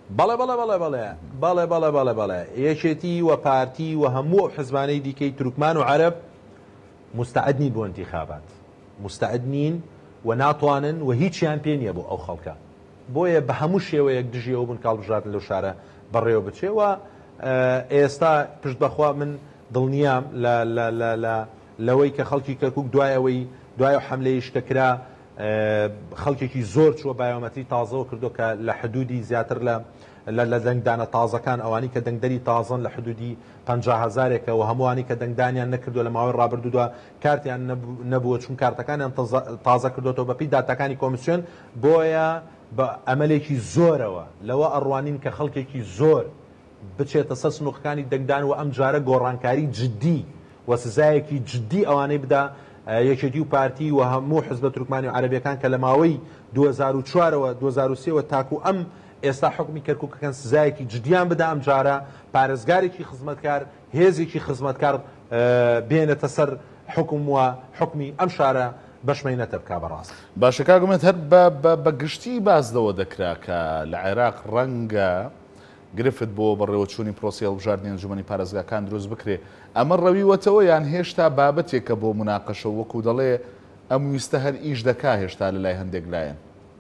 بەڵێ بەڵێ بەڵێ بەڵێ بەڵێ بەڵێ بەڵێ بەڵێ یەکێتی و پارتی و هەموو حزبانەی دیکەی تورکمان و عەرب مستعد نین بۆ انتخابات، مستعد نین و ناتوانن و هیچیان پێ نییە بۆ ئەو خەڵکە، بۆیە بە هەموو شێوەیەک دژیەوە بن کاڵبژاتن لەو شارە بەڕێوە بچێەوە. ئێستا پشت بەخوا من دڵنیام لەوەی کە خەڵکی کەرکووک دوای حملەی شتەکرا خەڵکێکی زۆر چووە بایۆمەتری تازەوە کردو کە لە حدودی زیاتر لە دەنگدانە تازەکان ئەوانی کە دەنگدەری تازن لە حدودی 50,000ێکە و هەمووانی کە دەنگدانیان نەکردو لە ماوەی ڕابردوودا کارتیان نەبووە چون کارتەکانیان تازە کردوەوە بەپی داتەکانی کۆمیسیۆن، بۆیە بە ئەمەلێکی زۆرەوە لەوە ئەڕوانین کە خەڵکێکی زۆر بچێتە سەر سنووقەکانی دەنگدان و ئەم جارە گۆڕانکاری جددی و سزایەکی جددی ئەوانەی بدا یەکێتی و پارتی و هەموو حزبە تورکمانی و عەرەبیەکان کە لە ماوەی 2004ەوە 2023ەوە تاکو ئەم ئێستا حکمی کەرکووکەکان سزایەکی جدیان بدا ئەم جارە پارێزگارێکی خزمەتکار هێزێکی خزمەتکار بێنێتە سەر حکم و حکمی ئەم شارە بەشمەینەتە بکا بەڕاست. باشە کاگومێت هەر بە گشتی بازدەوە دەکرا کە لە عێراق ڕەنگە گرفت بۆ بەڕێوەچوونی پرۆسی هەڵبژاردنی ئەنجومەنی پارێزگاکان دروست بکرێ، ئەمە ڕەویوەتەوە یان هێشتا بابەتێکە بۆ مناقەشە وەکو دەڵێ ئەم ویستە هەر ئیش دەکا هێشتا لە لای هەندێک لایەن؟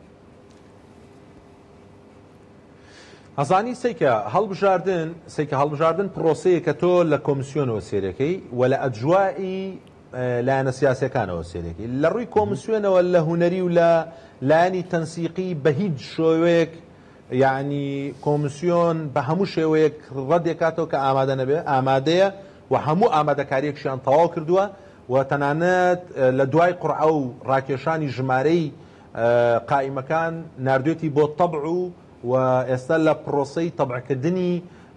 ئەزانی سێکە هەڵبژاردن پرۆسەیەکە تۆ لە کۆمیسیۆنەوە سێرەکەی و لە ئەجوایی لایەنە سیاسەکانەوە سێرەکەی لە ڕووی کۆمیسیۆنەوە لە هونەری و لە لایەنی تەنسیقی بە هیچ شێوەیەک یعنی کۆمیسیۆن بە هەموو شێوەیەک ڕەدێکاتەوە کە ئامادە نەبێ ئامادەیە و هەموو ئامادەکاریەکشیان تەواو کردووە و تەنانەت لە دوای قورعە و ڕاکێشانی ژمارەی قائیمەکان ناردوێتی بۆ تەبع و ئێستا لە پرۆسەی تەبعکردنی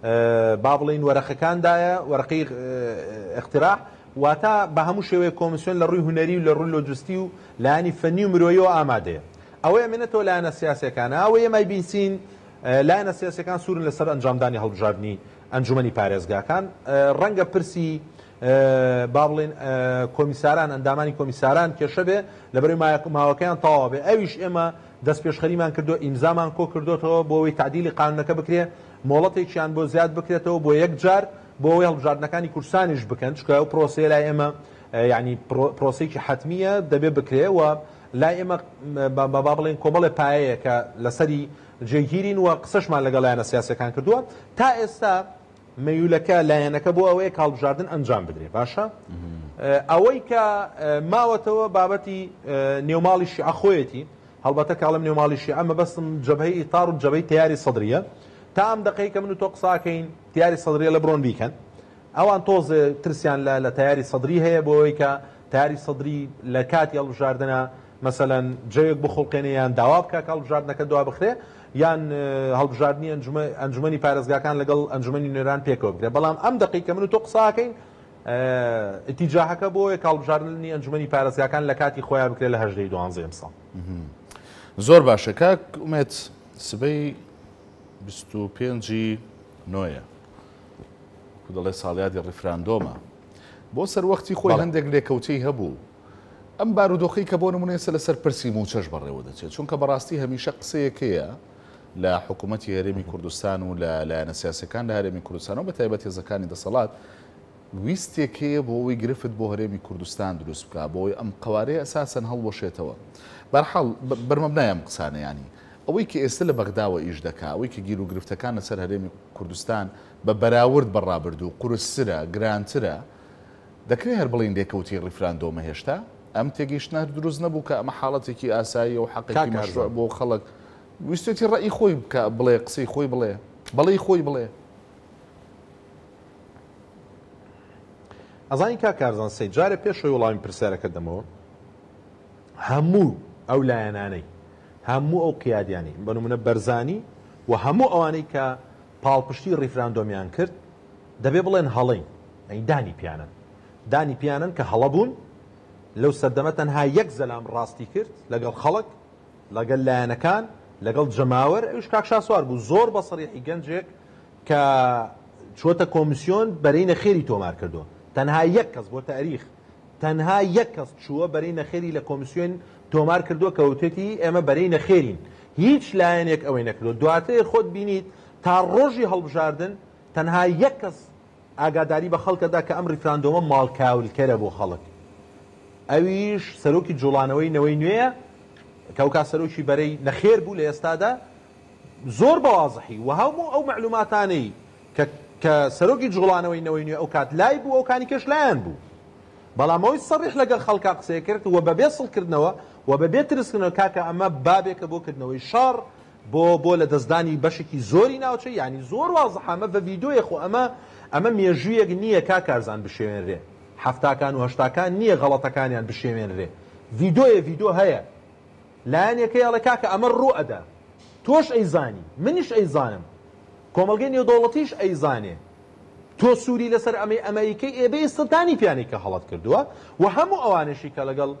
با بڵین وەرەقەکاندایە وەرەقەی اختراع واتە بە هەموو شێوەیە کۆمیسیۆن لە ڕووی هونەری و لە ڕووی لۆجستی و لایەنی فەنی و مرۆییەوە ئامادەیە. ئەوەیە منێتەوە لایەنە سیاسەکانە ئەوەیە مای بیسین لایەنە سیاسەکان سوورن لەسەر ئەنجامدانی هەڵبژاردننی ئەنجومەنی پارێزگاکان ڕەنگە پرسی با بڵێن کۆمیساران ئەندامانی کۆمیساران کێشە بێ لەبەرەوەی ماوەکەیان تەواو بێ ئەویش ئێمە دەست پێشخەریمان کردو ئیمزامان کۆ کردوتەوە بۆ ئەوەی تعدیلی قانونەکە بکرێ مۆڵەتێکیان بۆ زیاد بکرێتەوە بۆ یەک جار بۆ ئەوەی هەڵبژاردنەکانی کورسانیش بکەن چکە ئەو پرۆسەیە لای ئێمە یعنی پرۆسەیەکی حتمیە دەبێ بکرێ و لای ئێمە با بڵێن کۆمەڵێ پایەیە کە لەسەری جێگیرین و قسەشمان لەگەڵ لایەنە سیاسەکان کردووە تا ئێستا مەیولەکە لایەنەکە بۆ ئەوەیە هەڵبژاردن ئەنجام بدرێ باشە ئەوەی کە ماوەتەوە بابەتی نێوماڵی شیعە خۆیەتی هەڵبەتە کاڵم نێوماڵی شیعە مەبەستم جەبهەی ئیتار و جەبهەی تیاری سەدریە تا ئەم دقەی کە من و تۆ قساکەین تیاری سەدریە لە بڕۆن بیکەن ئەوان تۆزێ ترسیان لە تیاری سەدری هەیە بۆ ئەوەی کە تیاری سەدری لە کاتی هەڵبژاردنە مەسەلەن جەوێک بخڵقێنێ یان داوا بکە کە هەڵبژاردنەکە دوا بخرێ یان هەڵبژاردننی ئەنجومەنی پارێزگاکان لەگەڵ ئەنجومەنی نوێران پێکەوە بکرێ بەڵام ئەم دقەی کە من و تۆ قساکەین ئتیجاهەکە بۆ ئەوەی هەڵبژاردننی ئەنجومەنی پارێزگاکان لە کاتی خۆیان بکرێت لە 12 ساڵ. زۆر باشە کاک ئومێت سبەی 25 نۆیە دەڵێ ساڵیادی ڕیفراندۆمە بۆ سەروەختی خۆی هەندێک لێکەوتەی هەبوو ئەم بارودۆخی کە بۆ نمونێسە لەسەر پرسی موچەش بەڕێوە دەچێت چونکە بەڕاستی هەمیشە قسەیەکەیە لە حکوومەتی هەرێمی کوردستان و لە لایەنە سیاسەکان لە هەرێمی کوردستانەوە بە تایبەت هێزەکانی دەسەڵات ویستێکەیە بۆ ئەوەی گرفت بۆ هەرێمی کوردستان دروست بکە بۆی ئەم قوارەیە ئەساسەن هەڵبۆشێتەوە بەرحەڵ بەرمەبنای ئەم قسانە ینی ئەوەی کە ئێستا لە بەغداوە ئیش دەکا ئەوەی کە گیر و گرفتەکان لەسەر هەرێمی کوردستان بە بەراورد بەڕابردوو قورسرە گرانترە دەکرێت هەر بڵین لێکەوتی ڕیفراندۆمە هێشتا ئەم تێگەیشتنە دروست نەبوو کە ئەمە حاڵەتێکی ئاسایی و حەقێکی مەشروع بۆ خەڵک ویستێتی ڕەئی خۆی بکە بڵێ قسەی خۆی بڵێ بەڵێی خۆی بڵێ ئەزانی کا کارزان سەی جارە پێشەوەی وەڵامی پرسیارەکە دەمەوە هەموو ئەو لایەنانەی هەموو ئەو قیادیانی بە نمونە بەرزانی و هەموو ئەوانەی کە پاڵپشتی ڕیفراندۆمیان کرد دەبێ بڵێن هەڵەین دانی پیانن کە هەڵە بوون لەو سەردەمە تەنها یەک زەلام ڕاستی کرد لەگەڵ خەڵک لەگەڵ لایەنەکان لەگەڵ جەماوەر ئەوش کاکشا سوار بوو زۆر بە سەریحی گەنجێک کە چۆتە کۆمیسیۆن بەرەی نەخێری تۆمار کردووە تەنها یەک کەس بۆ تاریخ تەنها یەک کەس چووە بەرەی نەخێری لە کۆمیسیۆن تۆمار کردووە کە وتێتی ئێمە بەرەی نەخێرین هیچ لایەنێک ئەوەی نەکردو دواتر خۆت بینیت تا ڕۆژی هەڵبژاردن تەنها یەک کەس ئاگاداری بە خەڵکەدا کە ئەم ریفراندۆمە ماڵکاولکەرە بۆ خەڵک، ئەویش سەرۆکی جوڵانەوەی نەوەی نوێیە کە ئەو کاسەرۆکی بەرەی نەخێر بوو لە ئێستادا زۆر بەوازحی و هەموو ئەو معلوماتانەی کە سەرۆکی جوڵانەوەی نەوەی نوێ ئەو کات لای بوو ئەو کانی کەش لایەن بوو، بەڵام ئەوی سەڕیح لەگەڵ خەڵکا قسەیە کرد و بەبێ سڵکردنەوە و بەبێ ترسکردنەوە کاکە ئەمە بابێکە بۆ کردنەوەی شەڕ بۆ لە دەستدانی بەشێکی زۆری ناوچە، یعنی زۆر وازح ئەمە بە ڤیدۆیە خۆ ئەمە مێژوویەک نییە کاکارزان بشێوێنرێ، هەفتاکان و هەشتاکان نییە غەڵەتەکانیان بشێوێنرێ، ڤیدۆ هەیە لایەنێکەی ئەڵێ کاکە ئەمە ڕوو ئەدا، تۆش ئەیزانی منیش ئەیزانم کۆمەلگەی نێودەوڵەتیش ئەیزانێ، تۆ سووری لەسەر ئەمریکای ئێبەی سڵتانی پیانێک کە هەڵەت کردووە و هەموو ئەوانشی کە لەگەڵ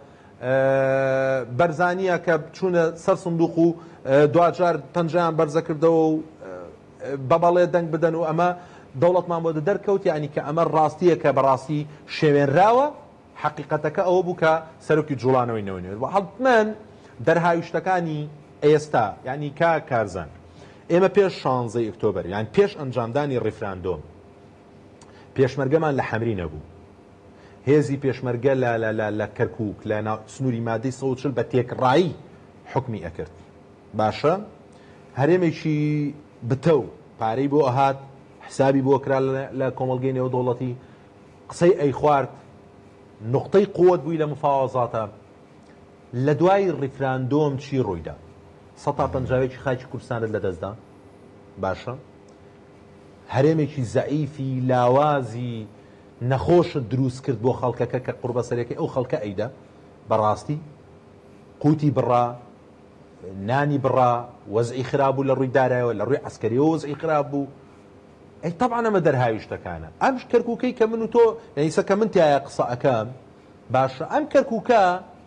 بەرزانیە کە چوونە سەر سندوق و دوجار تەنجیان بەرزە کردەوە و بەبەڵێ دەنگ بدەن و ئەمە دەوڵەتمان بۆ دەرکەوت، یعنی کە ئەمە ڕاستیە کە بەڕاستی شێوێنراوە، حقیقەتەکە ئەوە بوو کە سەرۆکی جوڵانەوەی نەوەی هەڵتمەن دەرهاویشتەکانی ئێستا یعنی کارزان ئێمە پێش 16 ئۆکتۆبەر یان پێش ئەنجامدانی ڕیفراندۆم پێشمەرگەمان لە حەمری نەبوو، هێزی پێشمەرگە لە کەرکووک لە سنووری مادەی 140 بە تێکڕایی حکمی ئەکرد، باشە هەرێمێکی بتە و پارەی بۆ ئەهات حسابی بۆ کرا لە کۆمەڵگەی نێودەوڵەتی قسەی ئەی خوارد نقطەی قووەت بووی لە مفاوەزاتە. لە دوای ڕیفراندۆم چی ڕوویدا؟ 150 خاکی کوردستانت لەدەستدا، باشە هەرێمێکی زەعیفی لاوازی نەخۆشت دروست کرد بۆ خەڵکەکە کە قوربەسەرەکەی ئەو خەڵکە ئەیدا بەڕاستی قوتی بڕا نانی بڕا وەزعی خراب بوو لە ڕووی دارایەوە لە ڕووی عسکەریەوە وەزعی خراب بوو، ئەی طبعا ئەمە دەرهاویشتەکانە. ئەم کەرکووکەی کە من و تۆ یعنی کە من تایە قسە ئەەکەم باشە ئەم کەرکووکە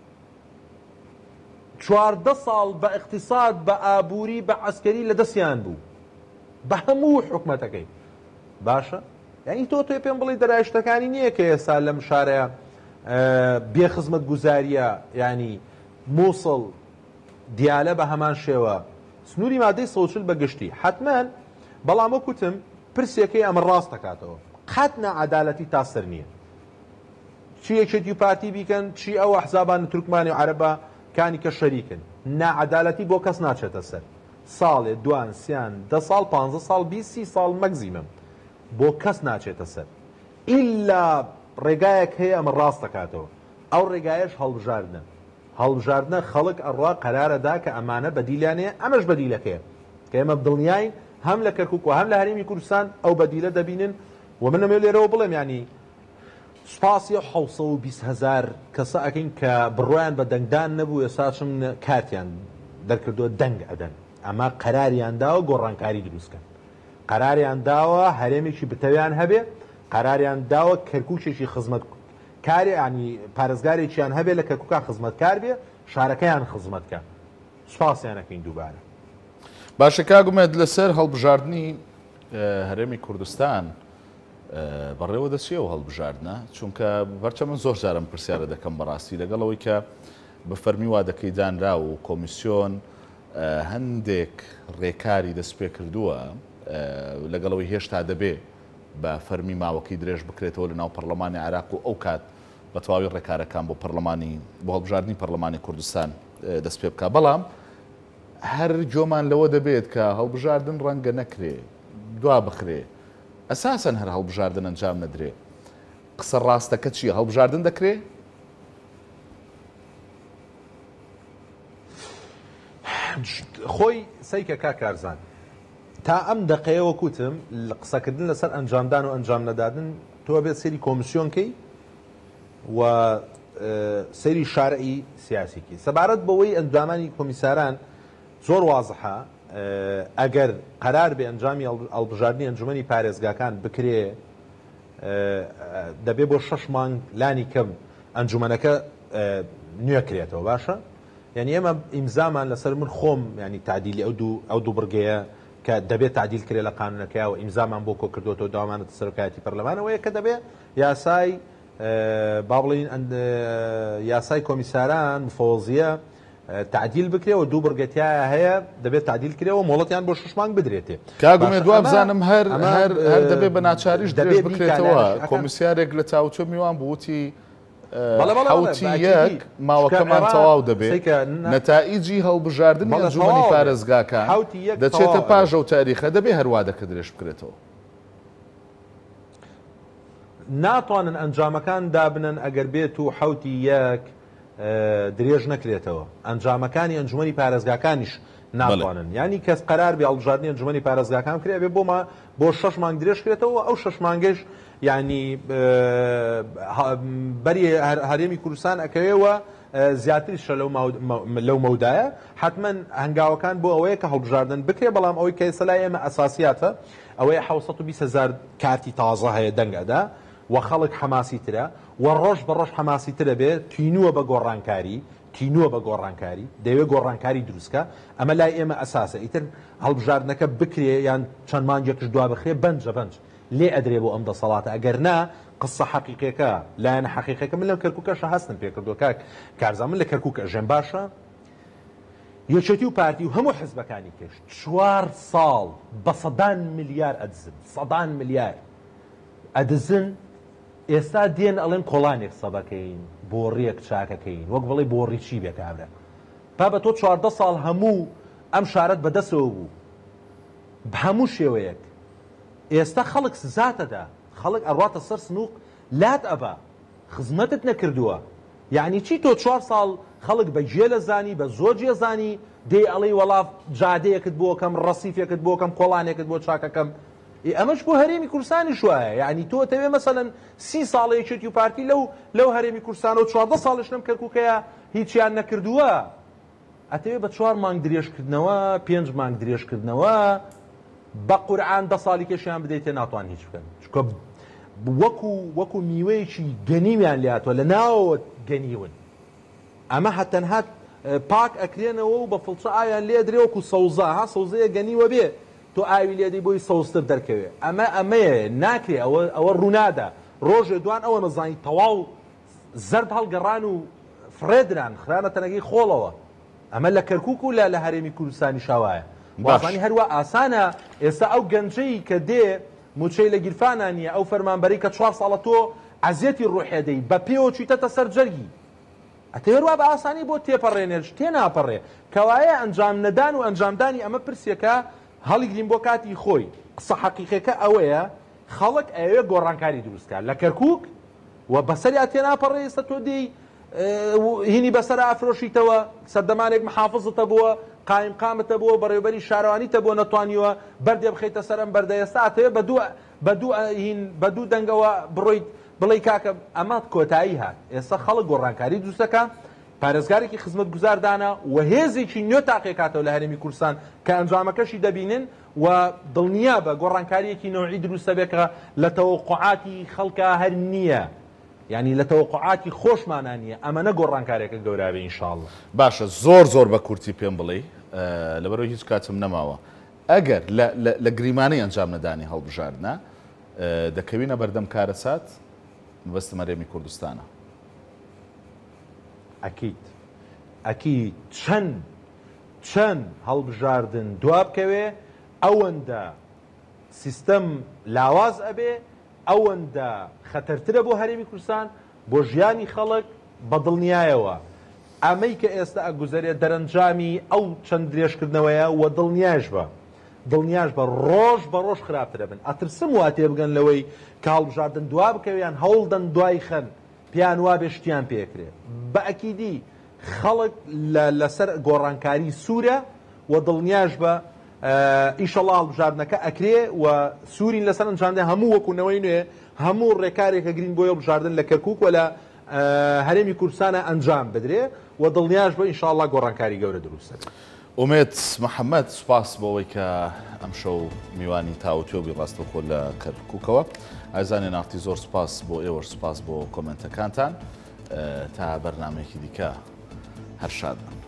14 ساڵ بە اقتصاد بە ئابووری بە عسکەری لە دەستیان بوو بە هەموو حکومەتەکەی، باشە یعنی تۆ پێم بڵی دەرایشتەکانی نییە کە ئێستا لەم شارەیە بێخزمەت گوزاریە، ینی مووسڵ دیالە بە هەمان شێوە سنووری مادەی 140 بەگشتی حتمما، بەڵام وەکوتم پرسێکەی ئەمە ڕاست دەکاتەوە قەت نەعەدالەتی تاسەر نییە، چی یەکێتی و پارتی بیکەن چی ئەو ئەحزابان تورکمانی و عەرەبە کانی کە شەریکن، نەعەدالەتی بۆ کەس ناچێتە سەر، ساڵێ دوان سیان 10 ساڵ 15 ساڵ 20 ساڵ مەگزیمم بۆ کەس ناچێتە سەر ئیلا ڕێگایەک هەیە ئەمە ڕاست دەکاتەوە، ئەو ڕێگایش هەڵبژاردنە خەڵک ئەڕوا قەرارەدا کە ئەمانە بەدیلانەیە ئەمەش بەدیلەکەیە کە ئێمە دڵنیاین هەم لە کەرکووک و هەم لە هەرێمی کوردستان ئەو بەدیلە دەبینن و من لەمێ لێرەوە بڵێم ینی سوپاسی 720,000 کەسە ئەکەین کە بڕۆیان بە دەنگدان نەبوو ئێساشم کاتیان دەرکردووە دەنگ ئەدەن، ئەمە قەراریان داوە گۆڕانکاری دروستکەن، قەراریان داوە هەرێمێکی بتەویان هەبێ، قەراریان داوە کەرکووکێکی خزمەت کاری ینی پارێزگارێکیان هەبێ لە کەرکووکا خزمەتکار بێ شارەکەیان خزمەتکە، سوپاسیانەکەین دووبارە. باشە کاگومێت لەسەر هەڵبژاردننی هەرێمی کوردستان بەڕێوە دەچێەوە هەڵبژاردنە، چونکە بەرچە من زۆر جارم پرسیارە دەکەم بەڕاستی لەگەڵەوەی کە بە فەرمی وا دەکەی دانرا و کۆمیسیۆن هەندێک ڕێکاری دەست پێ کردووە لەگەڵەوەی هێشتا دەبێ بە فەرمی ماوەکەی درێژ بکرێتەوە لە ناو پەرلەمانی عێراق و ئەو کات بە تەواوی ڕێکارەکان بۆ هەڵبژاردننی پەرلەمانی کوردستان دەست پێ بکە، بەڵام هەر جۆمان لەوە دەبێت کە هەڵبژاردن ڕەنگە نەکرێ دوا بخرێ ئەساسەن هەر هەڵبژاردن ئەنجام نەدرێ، قسە ڕاستەکە چییە؟ هەڵبژاردن دەکرێ؟ خۆی سەیکە کاکارزان تا ئەم دەقەیەوە کوتم لە قسەکردن لەسەر ئەنجامدان و ئەنجام نەدادن تۆ بێت سەیری کۆمیسیۆنکەی و سەیری شارعی سیاسیکی سەبارەت بەوەی ئەنجامانی کۆمیساران زۆر وازحە، ئەگەر قەرار بێ ئەنجامی هەڵبژاردننی ئەنجومەنی پارێزگاکان بکرێ دەبێ بۆ 6 مانگ لانی کەم ئەنجومەنەکە نوێکرێتەوە، باشە یعنی ئێمە ئیمزامان لەسەر من خۆم ینی تعدیلی ئەو دوو بڕگەیە کە دەبێت تعدیل کرێ لە قانونەکەیەوە ئیمزامان بۆ کۆ کردوەوە داوامانێت سەرۆکایەتی پەرلەمانەوەیە کە دەبێت یاسای با بڵین یاسای کۆمیساران مفۆزیە تعدیل بکرێەوە دوو بڕگەتیایە هەیە دەبێت تعدیل کرێەوە مۆڵەتیان بۆ 6 مانگ بدرێتێ کاگومێ دوا بزانم هەر دەبێت بە ناچاریش درێژ بکرێتەوە کۆمیسیارێک لە تاوچۆ میوان بوتی حوتی یەک ماوەکەمان تەواو دەبێت نەتائیجی هەڵبژاردننی ئەنجومەنی پارێزگاکان دەچێتە پاژە و تاریخە دەبێت هەروادەکە درێژ بکرێتەوە. ناتوانن ئەنجامەکان دابنن ئەگەر بێت و حوتی یەک درێژ نەکرێتەوە ئەنجامەکانی ئەنجومەنی پارێزگاکانیش ناتوانن ینی کەس قەرار بێ هەڵبژاردننی ئەنجومەنی پارێزگاکان کرێ بێ بۆ 6 مانگ درێژ کرێتەوە ئەو 6 مانگەش ینی بەری هەرێمی کوردستان ئەکەوێەوە زیاتریشە لەو مەودایە حتمما هەنگاوەکان بۆ ئەوەیە کە هەڵبژاردن بکرێ بەڵام ئەوەی کە سەلای ئێمە ئەساسیاتە ئەوەیە 720,000 کارتی تازە هەیە دەنگەدا و خەڵک حەماسی ترە و ڕۆژ بە ڕۆژ حەماسی ترە بێت تینووە بە گۆڕانکاری دەیەوێت گۆڕانکاری دروستکە ئەمە لای ئێمە ئەساسە ئیتر هەڵبژاردنەکە بکرێ یان چەند مانگێکش دوا بخرێ بەنج لێ ئەدرێ بۆ ئەم دەسەڵاتە ئەگەر نا قسە حەقیقەکە لایەنە حەقیقەکە من لەم کەرکووکەشە هەستم پێکردو کاک کارزان من لە کەرکووک ئەژێم باشە یەکێتی و پارتی و هەموو حزبەکانی کەشت 4 ساڵ بە 100 ملیار ئەدزن ئێستا دێن ئەڵێن کۆڵانێک سەبەکەین بۆ ڕێک چاکەکەین وەک بڵێ بۆ ڕیچی بێکابرە با بە تۆ 14 ساڵ هەموو ئەم شارەت بەدەستەوە بوو بە هەموو شێوەیەک ئێستا خەڵک سزاتەدا خەڵک ئەڕاتە سەر سنووق لات ئەبا خزمەتت نەکردووە یعنی چی تۆ 4 ساڵ خەڵک بە گوێ لە زانی بە زۆر گوێزانی دێ ئەڵەی وەڵاف جادەیەکت بۆ کەم ڕەسیفێکت بۆ کەم کۆڵانێکت بۆ چاکەکەم ئەمەش بۆ هەرێمی کوردستانی شوایە یعنی تۆ تەوێ مەسەلەن 30 ساڵەیەکێتی و پارتی لەو هەرێمی کوردستان و 14 ساڵش لەم کەرکووکەیە هیچیان نەکردووە ئەتەوێ بە 4 مانگ درێژکردنەوە 5 مانگ درێژکردنەوە بە قورعان 10 ساڵی کەشیان بدەیتێ ناتوان هیچ بکەن چکە وەکو میوەیەکی گەنیویان لاتوە لە ناوە گەنیون ئەمە هەتەنها پاک ئەکرێنەوە و بە فڵچە ئاویان لێ درێ وەکو سەوزە ها سەوزەیە گەنیوە بێ تۆ ئاوی لێدەی بۆی سەوزتر دەرکەوێ ئەمەیە ناکرێ ئەوە ڕوونادا ڕۆژێ دوان ئەوە نەزانی تەواو زەرب هەڵگەڕان و فرێدران خرانە تەنەگەی خۆڵەوە ئەمە لە کەرکووک و لە هەرێمی کوردستانی شاوایە وازانی هەروە ئاسانە ئێستا ئەو گەنجەی کە دێ موچەی لە گیرفانانیە ئەو فەرمانبەری کە 4 ساڵە تۆ عەزیەتی ڕوحێدەی بە پێوە چیتەتە سەر جەرگی ئەتەوێ بە ئاسانی بۆ تێپەڕێنێش تێناپەڕێ کەوایە ئەنجام نەدان و ئەنجامدانی ئەمە پرسیەکە هەڵیگرین بۆ کاتی خۆی قسە حەقیقەکە ئەوەیە خەڵک ئەوێ گۆڕانکاری دروستکە لە کەرکووک و بەسەریا تێناپەڕێ ئێستا تۆ دێی هینی بەسەر ئافرۆشیتەوە سەردەمانێک محافظتە بووە قایم قامتە بووە بەڕێوەبەری شارەوانیتە بۆ نەتوانیوە بەردێ بخەیتە سەرم بەردە ئێستا ئەتەوێ بە دوو دەنگەوە بڕۆیت بڵێ کاکە ئەمە کۆتایی هات ئێستا خەڵک گۆڕانکاری دروستەکە پارێزگارێکی خزمەت گوزاردانە و هێزێکی نوێ تاقیکاتەوە لە هەرێمی کوردستان کە ئەنجامەکەشی دەبینن و دڵنیا بە گۆڕانکاریەکی نەوعی دروستە بێکە لە تەوەقعاتی خەڵکە هەر نییە یعنی لە تەوەقعاتی خۆشمانان نییە ئەمەنە گۆڕانکارێکە گەورابێ ئینشاءڵڵا باشە زۆر بە کورتی پێم بڵێ لەبەرەوەی هیچ کاتم نەماوە ئەگەر لە گریمانەی ئەنجام نەدانی هەڵبژاردنە دەکەوینە بەردەم کارەسات مەبەستە هەرێمی کوردستانە ئەکید چەند هەڵبژاردن دوا بکەوێ ئەوەندە سیستەم لاواز ئەبێ ئەوەندە خەتەرترە بۆ هەرێمی کوردستان بۆ ژیانی خەڵک بە دڵنیایەوە ئەمەی کە ئێستا ئەگوزارێت دەرەنجامی ئەو چەند درێژکردنەوەیە و دڵنیاش بە ڕۆژ بە ڕۆژ خراپترە بن ئەترسم وا تێبگەن لەوەی کە هەڵبژاردن دوا بکەویان هەوڵدەن دوای خەن پیان وا بێ شتیان پێکرێ بە ئەکیدی خەڵک لەسەر گۆڕانکاری سوورە و دڵنیاش بە ئیشەڵڵا هەڵبژاردنەکە ئەکرێ و سوورین لەسەر ئەنجامدە هەموو وەکوونەوەی نوێ هەموو ڕێکارێکە گرین بۆ هەڵبژاردن لە کەرکووک و لە هەرێمی کوردستانە ئەنجام بدرێ و دڵنیاش بە ئیشەڵڵا گۆڕانکاری گەورە دروستە. ئومێد محەممەد سوپاس بۆەوەی کە ئەم شەو میوانی تاوتێبی ڕاستەوخۆ لە کەرکووکەوە ئازانێ نافتی زۆر سوپاس بۆ ئێوە سوپاس بۆ کۆمنتەکانتان تا بەرنامێکی دیکە هەر شادن.